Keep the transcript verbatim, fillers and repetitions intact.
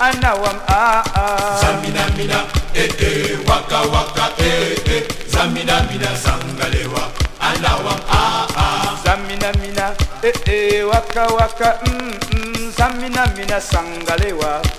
anawam ah ah. Zamina mina eh eh waka waka eh eh. Zamina mina sangalewa anawam ah ah. Zamina mina eh eh waka waka mm mm. Zamina mina sangalewa.